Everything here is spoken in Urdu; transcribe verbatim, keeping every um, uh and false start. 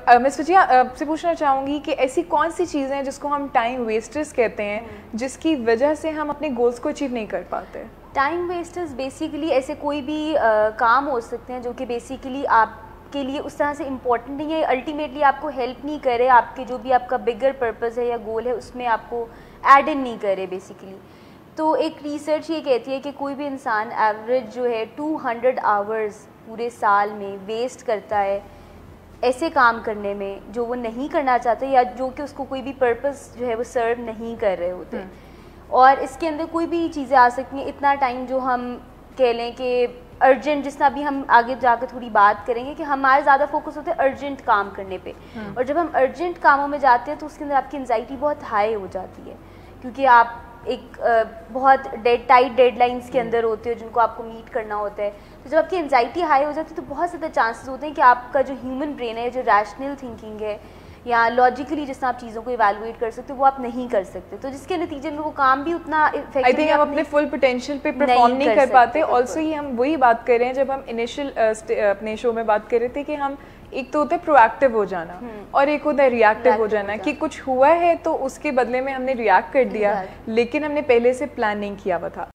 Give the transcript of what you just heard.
میں سوچیا آپ سے پوچھنا چاہوں گی کہ ایسی کون سی چیزیں ہیں جس کو ہم ٹائم ویسٹرز کہتے ہیں جس کی وجہ سے ہم اپنے گولز کو اچیو نہیں کر پاتے؟ ٹائم ویسٹرز بیسیکلی ایسے کوئی بھی کام ہو سکتے ہیں جو کہ بیسیکلی آپ کے لیے اس طرح سے امپورٹنٹ نہیں ہے, الٹیمیٹلی آپ کو ہیلپ نہیں کرے, آپ کے جو بھی آپ کا بگر پرپز ہے یا گول ہے اس میں آپ کو ایڈ ان نہیں کرے بیسیکلی. تو ایک ریسرچ یہ کہتی ہے کہ کوئی بھی انسان ایوریج جو ہے ٹو ہنڈریڈ آورز پورے سال میں ویسٹ کرتا ہے ایسے کام کرنے میں جو وہ نہیں کرنا چاہتے یا جو کہ اس کو کوئی بھی پرپز جو ہے وہ سرو نہیں کر رہے ہوتے. اور اس کے اندر کوئی بھی چیزیں آ سکتی ہیں, اتنا ٹائم جو ہم کہہ لیں کہ ارجنٹ, جس طرح بھی ہم آگے جا کے تھوڑی بات کریں گے کہ ہمارا زیادہ فوکس ہوتا ہے ارجنٹ کام کرنے پہ, اور جب ہم ارجنٹ کاموں میں جاتے ہیں تو اس کے اندر آپ کی انزائٹی بہت ہائی ہو جاتی ہے کیونکہ آپ ایک بہت ڈیڈ ٹائٹ ڈیڈ لائنس کے اندر ہوتے ہو جن کو آپ کو میٹ کرنا ہوتا ہے. تو جب آپ کی انزائٹی ہائی ہو جاتی ہے تو بہت زیادہ چانسز ہوتے ہیں کہ آپ کا جو ہیومن برین ہے, جو ریشنل تھنکنگ ہے یا لاجیکلی جس طرح آپ چیزوں کو ایویلویٹ کر سکتے وہ آپ نہیں کر سکتے, تو جس کے نتیجے میں وہ کام بھی اتنا آئی تھنک ہم اپنے فل پوٹینشیل پہ پرفارم نہیں کر پاتے. آلسو یہ ہم وہی بات کر رہے ہیں جب ہم انیشیل اپنے شو میں بات کر رہے تھے کہ ہم ایک تو ہوتا ہے پرو ایکٹیو ہو جانا اور ایک ہوتا ہے ری ایکٹیو ہو جانا, کہ کچھ ہوا ہے تو اس کے بدلے میں ہم نے ری ایکٹ کر دیا لیکن ہم نے پہلے سے پلان نہیں کیا ہوا تھا.